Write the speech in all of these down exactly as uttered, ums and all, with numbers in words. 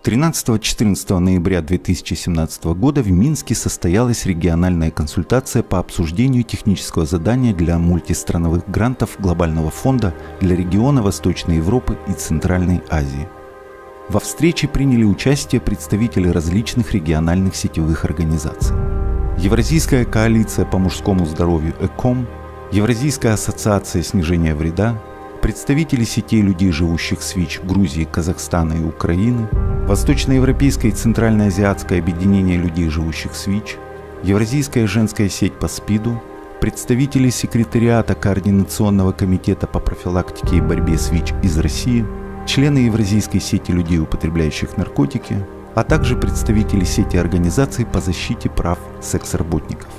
тринадцатого-четырнадцатого ноября две тысячи семнадцатого года в Минске состоялась региональная консультация по обсуждению технического задания для мультистрановых грантов Глобального фонда для региона Восточной Европы и Центральной Азии. Во встрече приняли участие представители различных региональных сетевых организаций. Евразийская коалиция по мужскому здоровью ЭКОМ, Евразийская ассоциация снижения вреда, представители сетей людей, живущих с ВИЧ Грузии, Казахстана и Украины, Восточноевропейское и Центральноазиатское объединение людей, живущих с ВИЧ, Евразийская женская сеть по СПИДу, представители секретариата Координационного комитета по профилактике и борьбе с ВИЧ из России, члены Евразийской сети людей, употребляющих наркотики, а также представители сети организаций по защите прав секс-работников.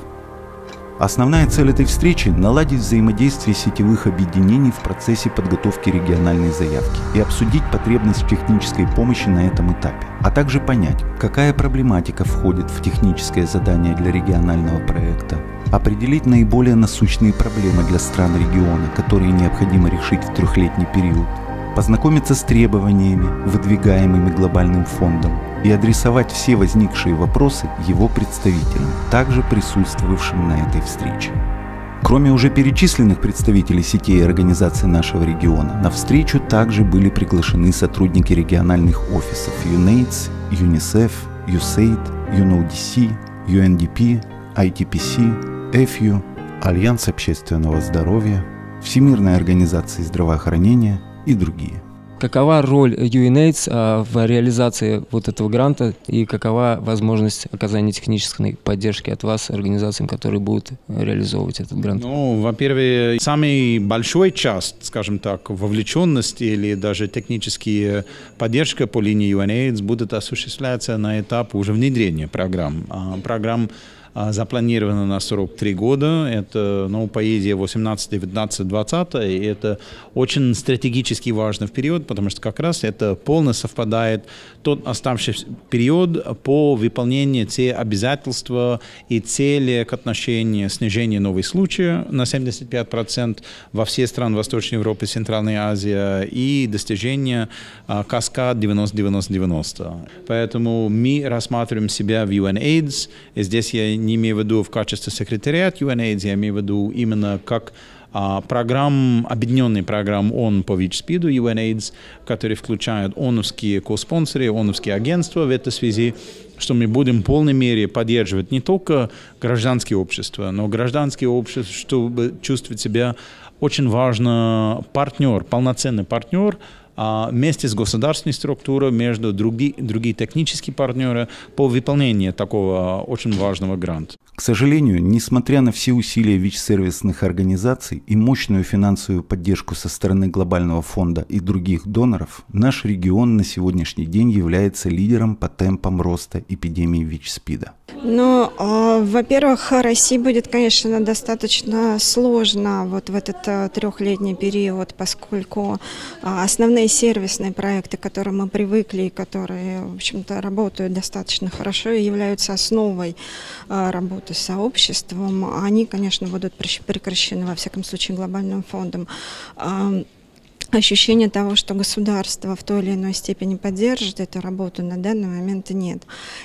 Основная цель этой встречи – наладить взаимодействие сетевых объединений в процессе подготовки региональной заявки и обсудить потребность в технической помощи на этом этапе, а также понять, какая проблематика входит в техническое задание для регионального проекта, определить наиболее насущные проблемы для стран региона, которые необходимо решить в трехлетний период, познакомиться с требованиями, выдвигаемыми глобальным фондом, и адресовать все возникшие вопросы его представителям, также присутствовавшим на этой встрече. Кроме уже перечисленных представителей сетей и организаций нашего региона, на встречу также были приглашены сотрудники региональных офисов юнэйдс, ЮНИСЕФ, ЮСЭЙД, ЮНОДС, ю эн ди пи, ай ти пи си, ЭФЮ, Альянс общественного здоровья, Всемирная организация здравоохранения и другие. Какова роль юнэйдс в реализации вот этого гранта и какова возможность оказания технической поддержки от вас, организациям, которые будут реализовывать этот грант? Ну, во-первых, самый большой часть, скажем так, вовлеченности или даже технические поддержка по линии юнэйдс будет осуществляться на этапе уже внедрения программ. Программ запланировано на срок три года, это, ну, по идее, восемнадцать, девятнадцать, двадцать, и это очень стратегически важный период, потому что как раз это полностью совпадает тот оставшийся период по выполнению тех обязательств и цели к отношению снижения новых случаев на семьдесят пять процентов во все страны Восточной Европы, Центральной Азии и достижения каскад девяносто девяносто девяносто. Поэтому мы рассматриваем себя в юнэйдс, и здесь я не имею в виду в качестве секретариата юнэйдс, я имею в виду именно как а, программ, объединенный программ ООН по ВИЧ-СПИДу юнэйдс, который включает ООНовские коспонсоры, ООНовские агентства в этой связи, что мы будем в полной мере поддерживать не только гражданское общество, но гражданское общество, чтобы чувствовать себя очень важно партнер, полноценный партнер, вместе с государственной структурой, между другими другие технические партнеры по выполнению такого очень важного гранта. К сожалению, несмотря на все усилия ВИЧ-сервисных организаций и мощную финансовую поддержку со стороны Глобального фонда и других доноров, наш регион на сегодняшний день является лидером по темпам роста эпидемии ВИЧ-СПИДа. Ну, э, во-первых, России будет, конечно, достаточно сложно вот в этот э, трехлетний период, поскольку э, основные сервисные проекты, к которым мы привыкли и которые, в общем-то, работают достаточно хорошо и являются основой э, работы с сообществом, они, конечно, будут прекращены, во всяком случае, Глобальным фондом. Э, Ощущение того, что государство в той или иной степени поддержит эту работу, на данный момент нет.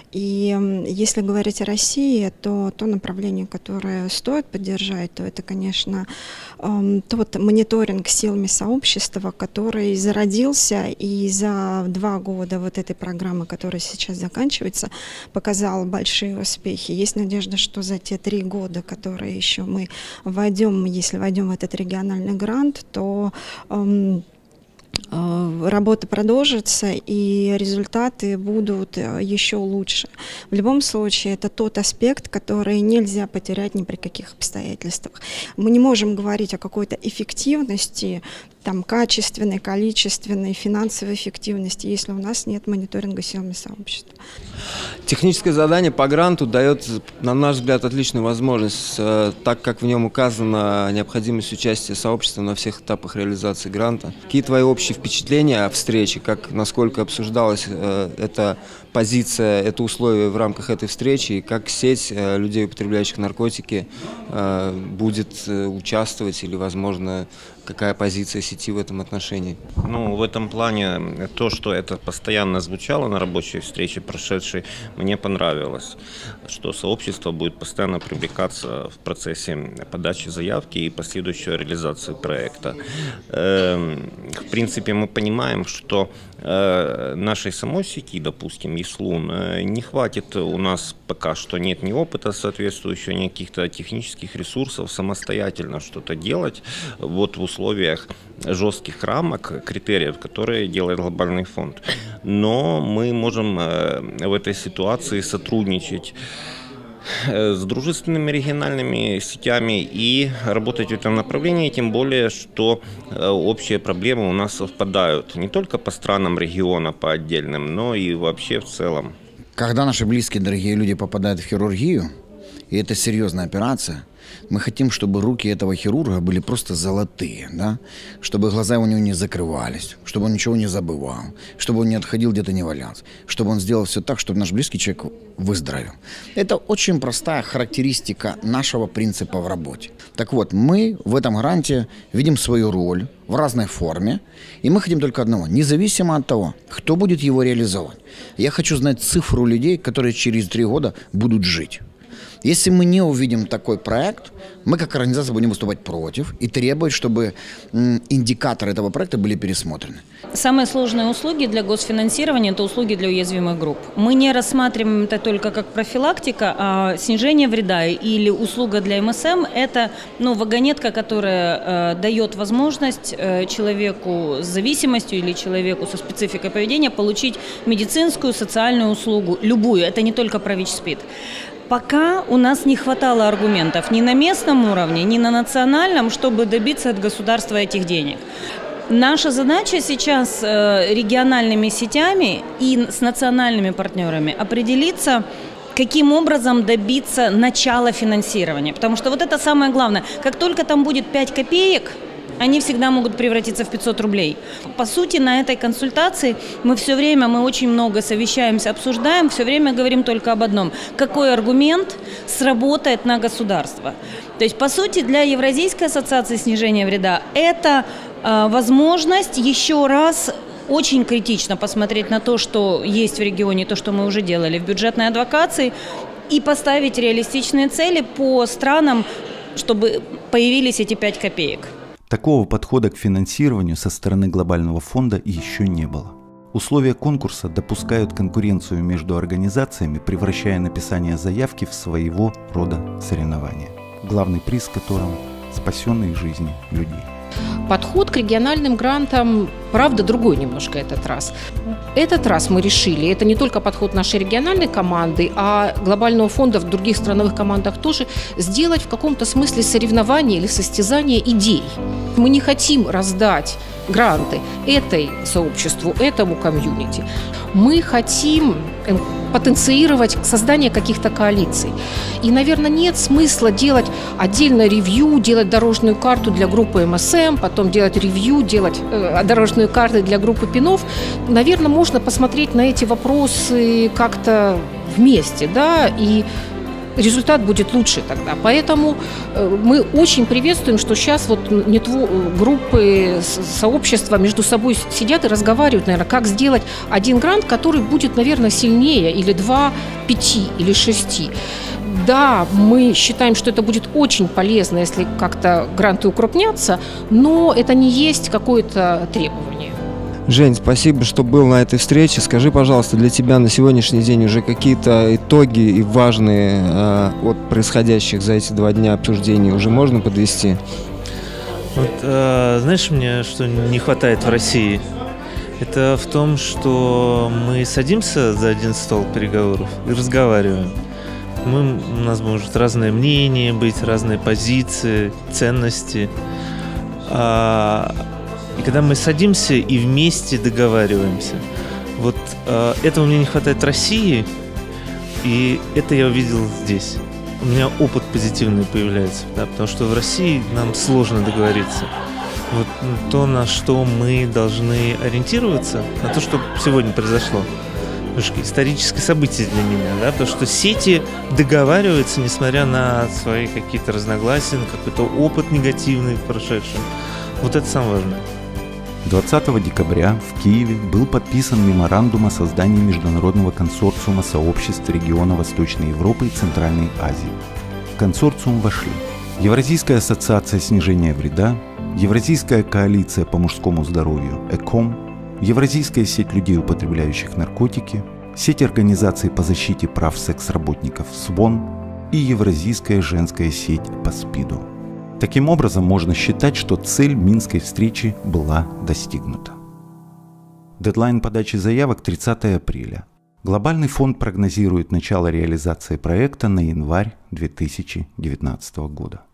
И если говорить о России, то то направление, которое стоит поддержать, то это, конечно, тот мониторинг силами сообщества, который зародился и за два года вот этой программы, которая сейчас заканчивается, показал большие успехи. Есть надежда, что за те три года, которые еще мы войдем, если войдем в этот региональный грант, то работа продолжится и результаты будут еще лучше. В любом случае, это тот аспект, который нельзя потерять ни при каких обстоятельствах. Мы не можем говорить о какой-то эффективности, там, качественной, количественной, финансовой эффективности, если у нас нет мониторинга силами сообщества. Техническое задание по гранту дает, на наш взгляд, отличную возможность, так как в нем указана необходимость участия сообщества на всех этапах реализации гранта. Какие твои общие впечатления о встрече, как, насколько обсуждалась эта позиция, это условие в рамках этой встречи, и как сеть людей, употребляющих наркотики, будет участвовать или, возможно, какая позиция сети в этом отношении? Ну, в этом плане то, что это постоянно звучало на рабочей встрече прошедшей, мне понравилось, что сообщество будет постоянно привлекаться в процессе подачи заявки и последующей реализации проекта. В принципе, мы понимаем, что нашей самой сети, допустим, ЕСЛУН, не хватит, у нас пока что нет ни опыта соответствующего, ни каких-то технических ресурсов самостоятельно что-то делать вот в условиях жестких рамок, критериев, которые делает глобальный фонд. Но мы можем в этой ситуации сотрудничать с дружественными региональными сетями и работать в этом направлении, тем более, что общие проблемы у нас совпадают не только по странам региона, по отдельным, но и вообще в целом. Когда наши близкие, дорогие люди попадают в хирургию, и это серьезная операция, мы хотим, чтобы руки этого хирурга были просто золотые, да? Чтобы глаза у него не закрывались, чтобы он ничего не забывал, чтобы он не отходил, где-то не валялся, чтобы он сделал все так, чтобы наш близкий человек выздоровел. Это очень простая характеристика нашего принципа в работе. Так вот, мы в этом гранте видим свою роль в разной форме, и мы хотим только одного, независимо от того, кто будет его реализовать. Я хочу знать цифру людей, которые через три года будут жить. Если мы не увидим такой проект, мы как организация будем выступать против и требовать, чтобы индикаторы этого проекта были пересмотрены. Самые сложные услуги для госфинансирования – это услуги для уязвимых групп. Мы не рассматриваем это только как профилактика, а снижение вреда или услуга для эм эс эм – это ну, вагонетка, которая э, дает возможность э, человеку с зависимостью или человеку со спецификой поведения получить медицинскую, социальную услугу, любую, это не только про ВИЧ-СПИД. Пока у нас не хватало аргументов ни на местном уровне, ни на национальном, чтобы добиться от государства этих денег. Наша задача сейчас региональными сетями и с национальными партнерами определиться, каким образом добиться начала финансирования. Потому что вот это самое главное. Как только там будет пять копеек, они всегда могут превратиться в пятьсот рублей. По сути, на этой консультации мы все время, мы очень много совещаемся, обсуждаем, все время говорим только об одном. Какой аргумент сработает на государство? То есть, по сути, для Евразийской ассоциации снижения вреда это э, возможность еще раз очень критично посмотреть на то, что есть в регионе, то, что мы уже делали в бюджетной адвокации, и поставить реалистичные цели по странам, чтобы появились эти пять копеек. Такого подхода к финансированию со стороны глобального фонда еще не было. Условия конкурса допускают конкуренцию между организациями, превращая написание заявки в своего рода соревнование, главный приз которым – спасенные жизни людей. Подход к региональным грантам, правда, другой немножко этот раз. Этот раз мы решили, это не только подход нашей региональной команды, а глобального фонда в других страновых командах тоже, сделать в каком-то смысле соревнование или состязание идей. Мы не хотим раздать гранты этой сообществу, этому комьюнити. Мы хотим потенцировать создание каких-то коалиций. И, наверное, нет смысла делать отдельное ревью, делать дорожную карту для группы эм эс эм, потом делать ревью, делать э, дорожную карту для группы ПИНов. Наверное, можно посмотреть на эти вопросы как-то вместе, да, и результат будет лучше тогда. Поэтому мы очень приветствуем, что сейчас вот группы, сообщества между собой сидят и разговаривают, наверное, как сделать один грант, который будет, наверное, сильнее, или два, пяти, или шести. Да, мы считаем, что это будет очень полезно, если как-то гранты укрупнятся, но это не есть какое-то требование. Жень, спасибо, что был на этой встрече. Скажи, пожалуйста, для тебя на сегодняшний день уже какие-то итоги и важные э, от происходящих за эти два дня обсуждений уже можно подвести? Вот, э, знаешь, мне что не хватает в России? Это в том, что мы садимся за один стол переговоров и разговариваем. Мы, у нас может разное мнение быть, разные позиции, ценности. А, И когда мы садимся и вместе договариваемся, вот э, этого мне не хватает в России, и это я увидел здесь. У меня опыт позитивный появляется, да, потому что в России нам сложно договориться. Вот то, на что мы должны ориентироваться, на то, что сегодня произошло. Немножко историческое событие для меня, да, потому что сети договариваются, несмотря на свои какие-то разногласия, на какой-то опыт негативный в прошедшем. Вот это самое важное. двадцатого декабря в Киеве был подписан меморандум о создании международного консорциума сообществ региона Восточной Европы и Центральной Азии. В консорциум вошли Евразийская ассоциация снижения вреда, Евразийская коалиция по мужскому здоровью ЭКОМ, Евразийская сеть людей, употребляющих наркотики, сеть организаций по защите прав секс-работников СВОН и Евразийская женская сеть по СПИДу. Таким образом, можно считать, что цель Минской встречи была достигнута. Дедлайн подачи заявок тридцатого апреля. Глобальный фонд прогнозирует начало реализации проекта на январь две тысячи девятнадцатого года.